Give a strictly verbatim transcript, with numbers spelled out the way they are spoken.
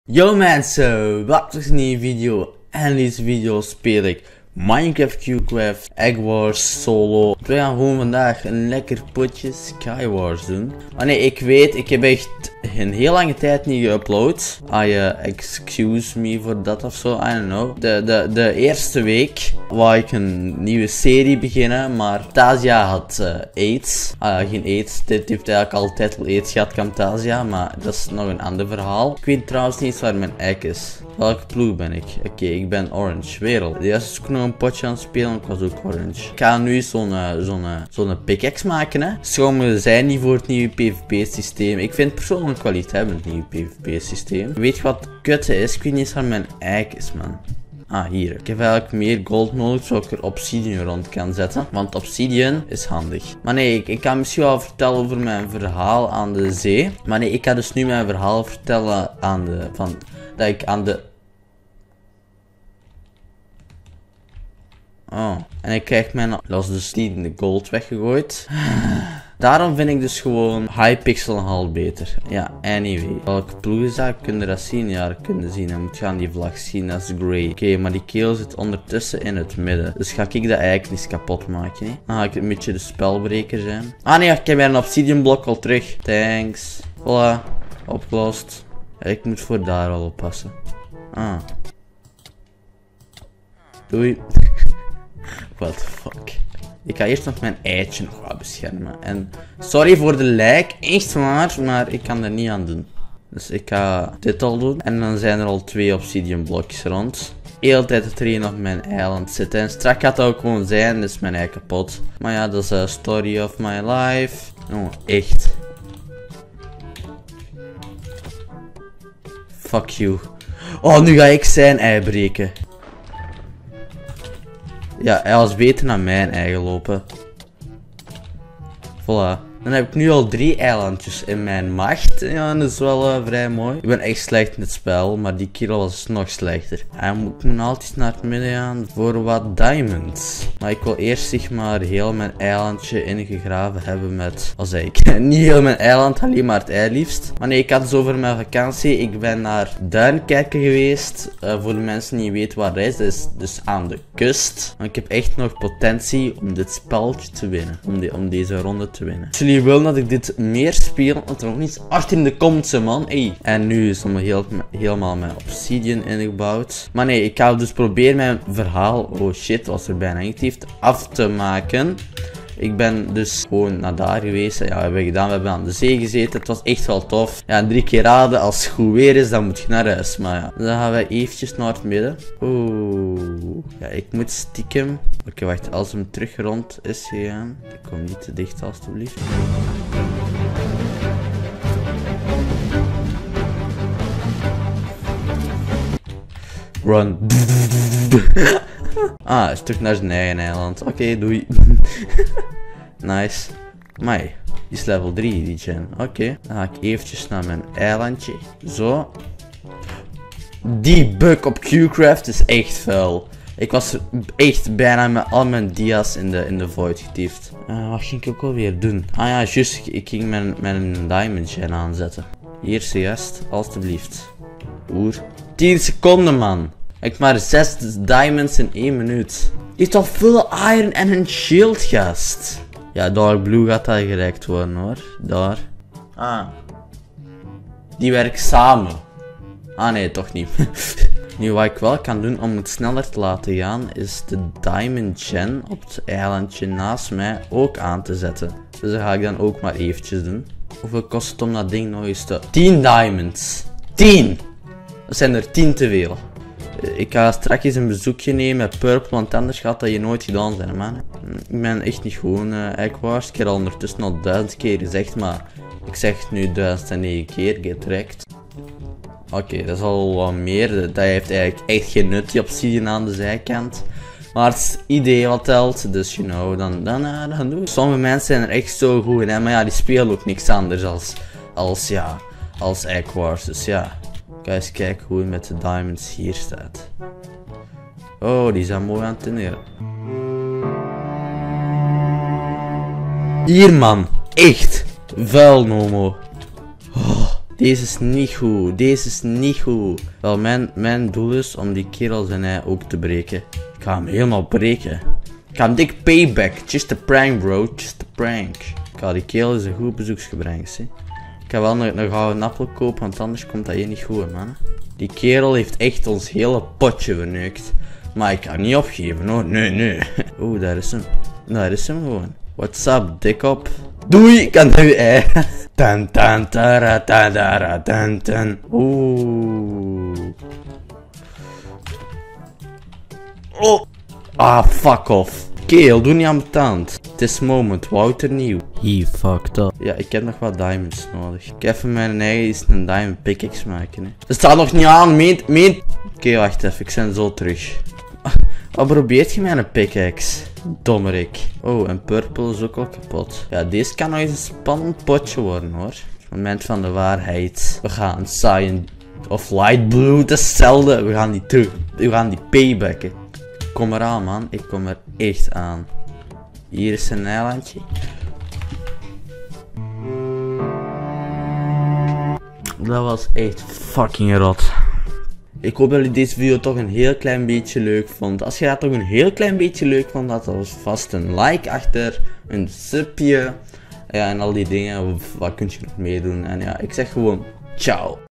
Yo mensen, welkom bij een nieuwe video. En in deze video speel ik Minecraft Q-Craft, Egg Wars, Solo. We gaan gewoon vandaag een lekker potje Skywars doen. Maar nee, ik weet, ik heb echt een heel lange tijd niet geüpload. Ah je, excuse me voor dat ofzo, I don't know. De, de, de eerste week wou ik een nieuwe serie beginnen, maar Camtasia had uh, AIDS. Ah, geen AIDS, dit heeft eigenlijk altijd al AIDS gehad, Camtasia, maar dat is nog een ander verhaal. Ik weet trouwens niet eens waar mijn egg is. Welke ploeg ben ik? Oké, okay, ik ben orange. Wereld. Eerst is ik nog een potje aan het spelen, ik was ook orange. Ik ga nu zo'n uh, zo'n uh, zo'n pickaxe maken, hè. Sommigen zijn niet voor het nieuwe PvP systeem. Ik vind persoonlijk wel iets hebben, het nieuwe PvP systeem. Weet je wat kutte is? Ik weet niet eens waar mijn egg is, man. Ah, hier. Ik heb eigenlijk meer gold nodig, zodat ik er obsidian rond kan zetten. Want obsidian is handig. Maar nee, ik, ik kan misschien wel vertellen over mijn verhaal aan de zee. Maar nee, ik ga dus nu mijn verhaal vertellen aan de... Van, dat ik aan de... Oh, en ik krijg mijn... Dat is dus niet in de gold weggegooid. Daarom vind ik dus gewoon Hypixel nogal beter. Ja, anyway. Welke ploeg is dat? Kun je dat zien? Ja, dat kun je zien. Dan moet je aan die vlag zien. Dat is grey. Oké, okay, maar die keel zit ondertussen in het midden. Dus ga ik dat eigenlijk niet kapot maken, hè? Dan ga ik een beetje de spelbreker zijn. Ah nee, ik heb weer een obsidian blok al terug. Thanks. Voilà. Opgelost. Ja, ik moet voor daar al oppassen. Ah. Doei. What the fuck. Ik ga eerst nog mijn eitje nog wat beschermen. En sorry voor de lijk, echt waar, maar ik kan er niet aan doen. Dus ik ga dit al doen. En dan zijn er al twee obsidian blokjes rond. Heel de tijd het erin op mijn eiland zitten. En straks gaat dat ook gewoon zijn, dus mijn ei kapot. Maar ja, dat is een story of my life. Oh, echt. Fuck you. Oh, nu ga ik zijn ei breken. Ja, hij was beter naar mijn ei gelopen. Voilà. Dan heb ik nu al drie eilandjes in mijn macht. Ja, dat is wel uh, vrij mooi. Ik ben echt slecht in het spel, maar die kerel was nog slechter. Hij moet me altijd naar het midden gaan voor wat diamonds. Maar ik wil eerst zeg maar heel mijn eilandje ingegraven hebben met... Wat zei ik? Niet heel mijn eiland, alleen maar het ei liefst. Maar nee, ik had dus over mijn vakantie. Ik ben naar Duinkerke geweest. Uh, voor de mensen die niet weten waar dat is. Dat is dus aan de kust. Maar ik heb echt nog potentie om dit spelletje te winnen. Om, die, om deze ronde te winnen. Jullie willen dat ik dit meer speel, want er nog niets achter in de comments, man. Hey. En nu is het heel, helemaal mijn obsidian ingebouwd. Maar nee, ik ga dus proberen mijn verhaal, oh shit, was er bijna negatief, af te maken. Ik ben dus gewoon naar daar geweest. Ja, we hebben gedaan. We hebben aan de zee gezeten. Het was echt wel tof. Ja, drie keer raden. Als het goed weer is, dan moet je naar huis. Maar ja, dan gaan we eventjes naar het midden. Oeh. Ja, ik moet stiekem. Oké, okay, wacht. Als hem terug rond is gegaan. Ik kom niet te dicht, alstublieft. Run. Ah, is terug naar zijn eigen eiland. Oké, okay, doei. Nice. Mai, die is level drie, die gen. Oké, okay. Dan ga ik eventjes naar mijn eilandje. Zo. Die bug op Q-Craft is echt vuil. Ik was echt bijna met al mijn dia's in de, in de void getiefd. Uh, wat ging ik ook alweer doen? Ah ja, juist. Ik ging mijn, mijn diamond gen aanzetten. Hier, juist. Alsjeblieft. Oer. tien seconden, man. Ik maar zes diamonds in één minuut. Die heeft al full iron en een shield, gast. Ja, Dark Blue gaat daar gereikt worden, hoor. Daar. Ah. Die werken samen. Ah, nee, toch niet. Nu, wat ik wel kan doen om het sneller te laten gaan, is de Diamond Gen op het eilandje naast mij ook aan te zetten. Dus dat ga ik dan ook maar eventjes doen. Hoeveel kost het om dat ding nog eens te... tien diamonds. tien! Dat zijn er tien te veel. Ik ga straks eens een bezoekje nemen met Purple, want anders gaat dat je nooit gedaan zijn, man. Ik ben echt niet gewoon uh, Egg Wars. Ik heb al ondertussen al duizend keer gezegd, maar ik zeg het nu duizend en negen keer, get wrecked. Oké, okay, dat is al wat meer. Dat heeft eigenlijk echt geen nut, die obsidian aan de zijkant. Maar het is het idee wat telt, dus you know, dan, dan, uh, dan doe ik. Sommige mensen zijn er echt zo goed in, hè? Maar ja, die spelen ook niks anders als, als ja, als Egg Wars, dus ja. Ga eens kijken hoe het met de diamonds hier staat. Oh, die zijn mooi aan het teneren. Hier, man. Echt. Vuil, Nomo. Oh, Deze is niet goed. Deze is niet goed. Wel, mijn, mijn doel is om die kerel zijn ei ook te breken. Ik ga hem helemaal breken. Ik ga hem dik payback. Just a prank, bro. Just a prank. Ik ga die kerel eens een goed bezoekje brengen, zie. Ik ga wel een, een gouden appel kopen, want anders komt dat hier niet goed, man. Die kerel heeft echt ons hele potje verneukt. Maar ik ga niet opgeven, hoor. Nee, nee. Oeh, daar is hem. Daar is hem gewoon. What's up, dikkop? Doei, ik kan nu ei. Tan tan tara tara tan tan. Oeh. Oh. Ah, fuck off. Keel, doe niet aan mijn tand. This moment, Wouter Nieuw. He fucked up. Ja, ik heb nog wat diamonds nodig. Ik ga even mijn eigen eens een diamond pickaxe maken, hè. Het staat nog niet aan, meent, meent. Oké, okay, wacht even, ik ben zo terug. Wat probeert je met een pickaxe? Dommerik. Oh, en purple is ook al kapot. Ja, deze kan nog eens een spannend potje worden, hoor. Moment van de waarheid. We gaan cyan of light blue, dat is hetzelfde. We gaan die terug. We gaan die paybacken. Kom eraan, man. Ik kom er echt aan. Hier is een eilandje. Dat was echt fucking rot. Ik hoop dat jullie deze video toch een heel klein beetje leuk vonden. Als je dat toch een heel klein beetje leuk vond, dan was vast een like achter, een subje. Ja, en al die dingen. Wat kun je nog meedoen? En ja, ik zeg gewoon ciao.